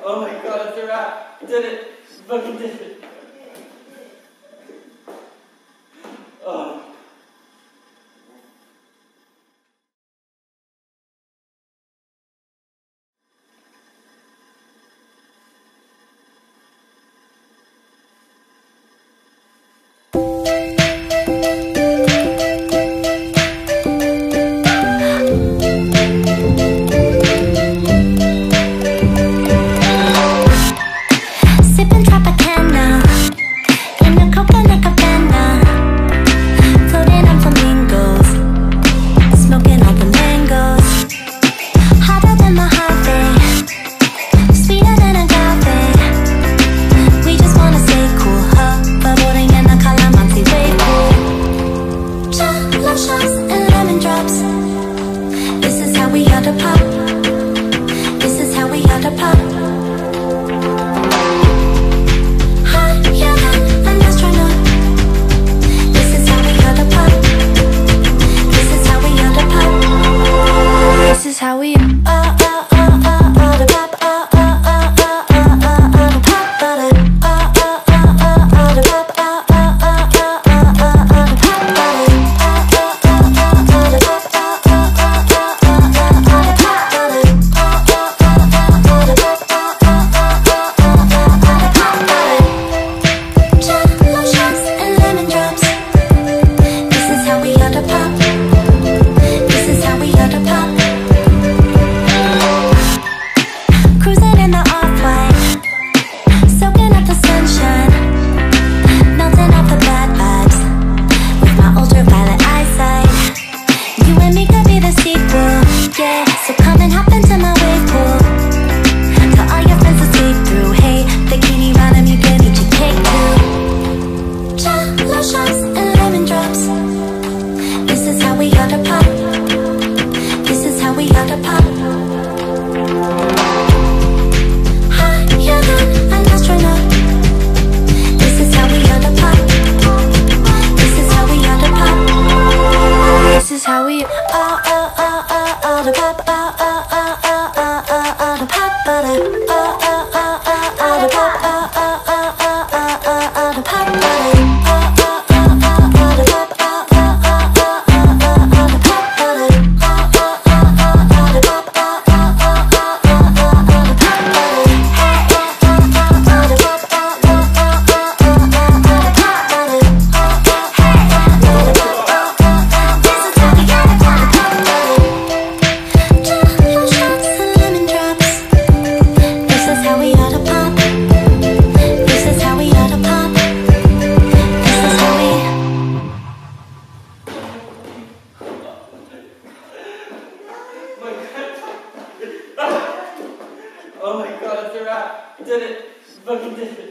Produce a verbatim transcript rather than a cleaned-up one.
Oh my god, it's a wrap. I did it. I fucking did it. Oh. Sipping Tropicana in a coconut cabana, floating on flamingos, smoking all the mangoes. Hotter than Mojave, sweeter than agave. We just wanna stay cool, hovering in the Calamansi wave pool. Jello shots and lemon drops. This is how we ought to pop. This is how we ought to pop. This is how we uh uh uh uh uh the pop uh uh uh uh uh uh uh the pop butter uh uh uh uh uh the pop uh uh uh uh uh uh uh the pop butter uh uh uh uh uh the pop uh uh uh uh uh uh uh the pop butter uh uh uh uh uh the pop uh uh uh uh uh uh uh the pop butter. Jello shots and lemon drops. This is how we ought to pop. This is how we ought to pop. Cruising in the off-white, soaking up the sunshine, melting off the bad vibes with my ultraviolet eyesight. You and me could be the sequel, yeah. So come and hop into my wave pool. Tell all your friends to sleep through. Hey, bikini bottom, you can eat your cake too. Jello shots and lemon drops. This is how we ought to pop. This is how we ought to pop. Higher than an astronaut. This is how we ought to pop. This is how we ought to pop. This is how we uh uh uh uh uh the pop uh uh uh uh uh uh uh the pop butter uh uh uh uh uh the pop uh uh uh uh uh uh uh the pop butter uh uh uh uh uh the pop uh uh uh uh uh uh uh the pop butter uh uh uh uh uh the pop uh uh uh uh uh uh uh the pop butter. Hey, uh uh uh uh the pop uh uh uh uh uh uh uh the pop butter. Hey, uh the pop uh uh. This is how we gotta pop the pop butter. Jello shots and lemon drops. This is how we ought to pop. This is how we ought to pop. This is how we. Oh my god, it's a wrap. I did it. I fucking did it.